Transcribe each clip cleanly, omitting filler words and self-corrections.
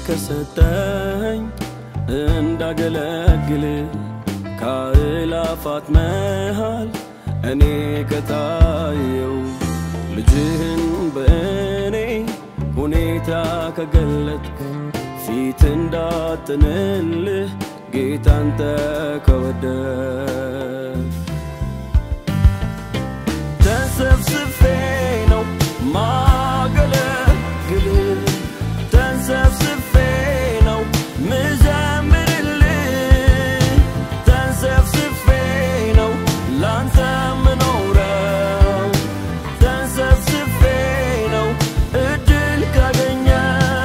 ከሰጠኸኝ እንዳገለግልህ ከአዕላፋት መሃል እኔ ከታየው ልጅህን በእኔ ሁኔታ ከገለጥክ ፊት እንዳጥንልህ ጌታ አንተ ከወደድክ ተንሰፍስፌ ነው ማገለግልህ ተንሰፍስፌ ነው ምዘምርልህ ተንሰፍስፌ ነው ላንተ ምኖረው ተንሰፍስፌ ነው እድል ካገኘው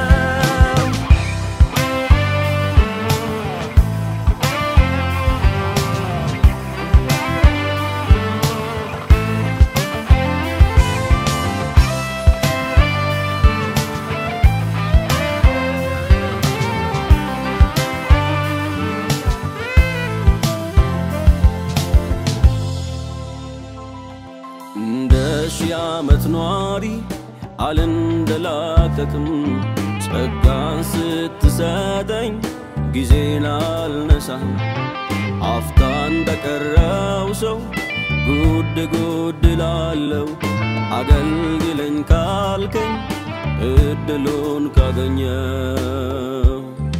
ዓመት ኗሪ አልንደላቀቅም ጸጋን ስትሰጠኝ ጊዜን አልነሳህም አፍታ እንደቀረው ሰው ጉድ እላለው አገልግለኝ ካልከኝ እድሉን ካገኘው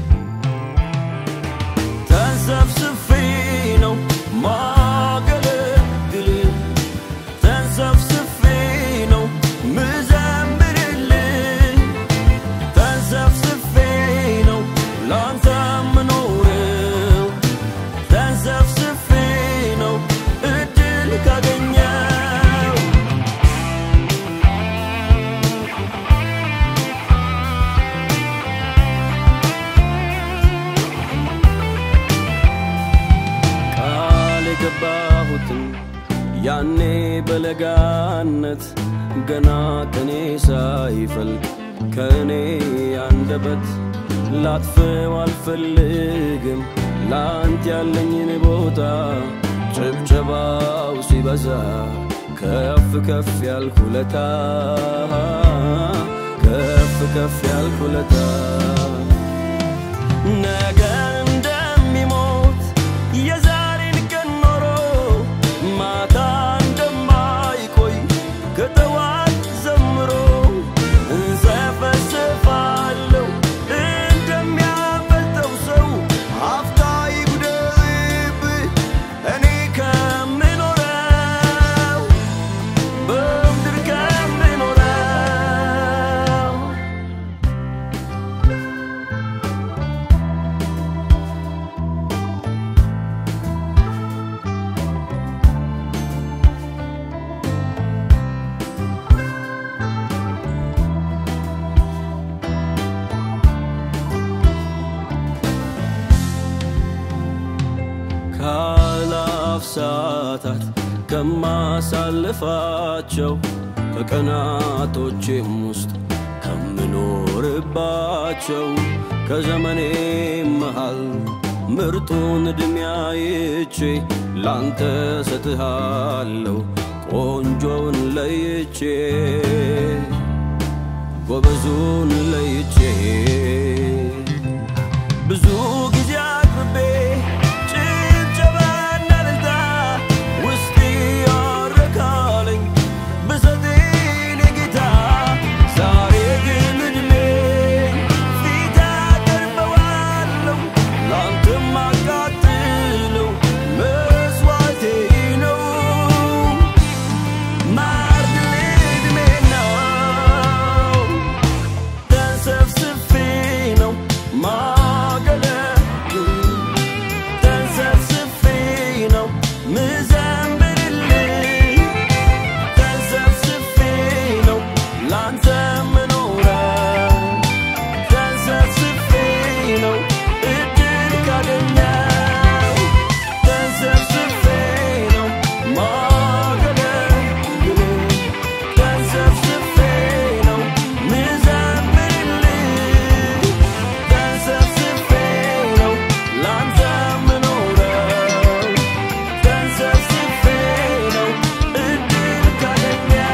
ተንሰፍስፌ ነው ማገለግልህ ተንሰፍስፌ ነው ምዘምርልህ ተንሰፍስፌ ነው ላንተ ምኖረው ተንሰፍስፌ ነው እድል ካገኘው ቃል የገባውትን ያኔ በለጋነት ገና ከኔ ሳይፈልቅ ከኔ አንደበት ላጥፈው አልፈልግም ላንተ ያለኝን ቦታ ጭብጨባው ሲበዛ ከፍ ያልኩለታ ከፍ ያልኩለታ ነገ እንደሚሞት የዛሬን ቀን ኖሮ ማታ እንደማይቆይ ከተዋት ዘምሮ እንሰፈስፋለሁ እንደሚያፈልጠው ሰው አፍታ ይጉደልብህ እኔ ከምኖረው በምድር ከምኖረው ካላፍሳታት ከማሳልፋቸው ከቀናቶቼም ውስጥ ከምኖርባቸው ከዘመኔ መሃል ምርጡን ዕድሜያይቼ ላንተ ሰጥሃለሁ ቆንጆውን ለይቼ ጎበዙን ለይቼ ብዙ ጊዜ አቅርቤ ጭብጨባና እልልታ ውስጤ ያረካለኝ ብሰጥህ ጌታ ዛሬ ግን ዕድሜን ፊት አቀርበዋለሁ ላንተም አቃጥለው መስዋዕቴ ነው ማርድልህ ዕድሜ ነው ተንሰፍስፌ ነው ማገለግልህ ተንሰፍስፌ ነው ምዘምርልህ ተንሰፍስፌ ነው ላንተ ምኖረው ተንሰፍስፌ ነው እድል ካገኘው ተንሰፍስፌ ነው ማገለግልህ ተንሰፍስፌ ነው ምዘምርልህ ተንሰፍስፌ ነው ላንተ ምኖረው ተንሰፍስፌ ነው እድል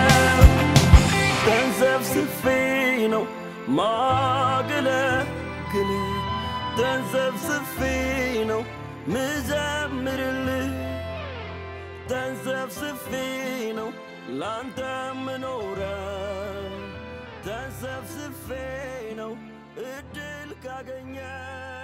ካገኘው ተንሰፍስፌ ነው ማገለግልህ ላገለግልህ ተንሰፍስፌ ነው ምዘምርልህ ተንሰፍስፌ ነው ላንተ ምኖረው ተንሰፍስፌ ነው እድል ካገኘው